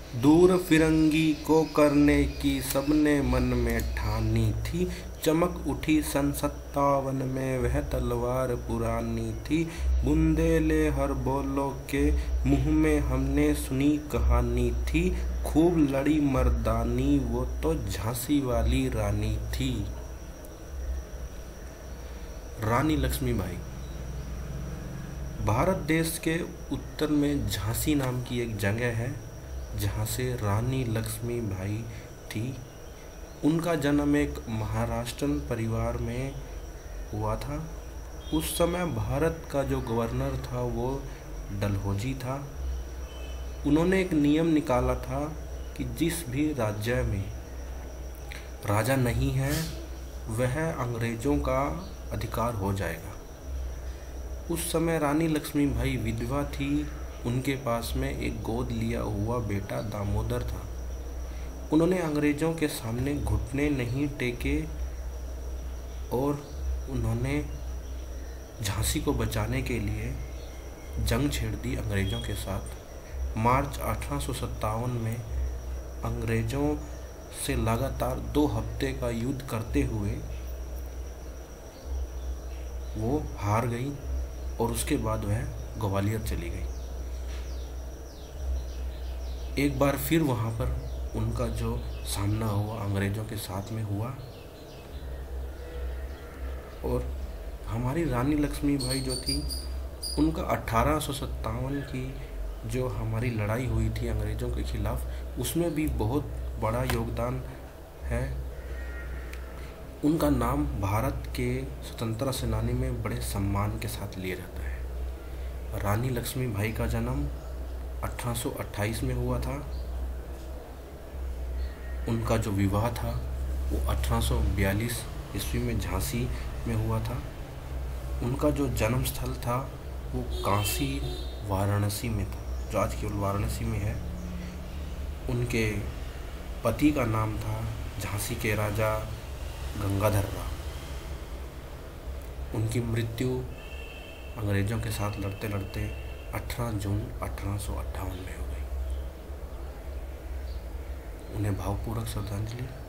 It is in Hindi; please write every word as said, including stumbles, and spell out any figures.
दूर फिरंगी को करने की सबने मन में ठानी थी। चमक उठी सन सत्तावन में वह तलवार पुरानी थी। बुंदेले हर बोलों के मुंह में हमने सुनी कहानी थी। खूब लड़ी मर्दानी वो तो झांसी वाली रानी थी। रानी लक्ष्मीबाई। भारत देश के उत्तर में झांसी नाम की एक जगह है जहाँ से रानी लक्ष्मीबाई थी। उनका जन्म एक महाराष्ट्रन परिवार में हुआ था। उस समय भारत का जो गवर्नर था वो डलहौजी था। उन्होंने एक नियम निकाला था कि जिस भी राज्य में राजा नहीं है वह अंग्रेज़ों का अधिकार हो जाएगा। उस समय रानी लक्ष्मीबाई विधवा थी। उनके पास में एक गोद लिया हुआ बेटा दामोदर था। उन्होंने अंग्रेज़ों के सामने घुटने नहीं टेके और उन्होंने झांसी को बचाने के लिए जंग छेड़ दी अंग्रेज़ों के साथ। मार्च अठारह सौ सत्तावन में अंग्रेज़ों से लगातार दो हफ्ते का युद्ध करते हुए वो हार गई और उसके बाद वह ग्वालियर चली गई। एक बार फिर वहाँ पर उनका जो सामना हुआ अंग्रेज़ों के साथ में हुआ और हमारी रानी लक्ष्मीबाई जो थी उनका अठारह सौ सत्तावन की जो हमारी लड़ाई हुई थी अंग्रेज़ों के ख़िलाफ़ उसमें भी बहुत बड़ा योगदान है। उनका नाम भारत के स्वतंत्रता सेनानी में बड़े सम्मान के साथ लिया जाता है। रानी लक्ष्मीबाई का जन्म अठारह सौ अट्ठाईस में हुआ था। उनका जो विवाह था वो अठारह सौ बयालीस ईस्वी में झांसी में हुआ था। उनका जो जन्म स्थल था वो काशी वाराणसी में था, जो आज केवल वाराणसी में है। उनके पति का नाम था झांसी के राजा गंगाधर राव। उनकी मृत्यु अंग्रेज़ों के साथ लड़ते लड़ते अठारह जून अठारह सौ अट्ठावन में हो गई। उन्हें भावपूर्वक श्रद्धांजलि।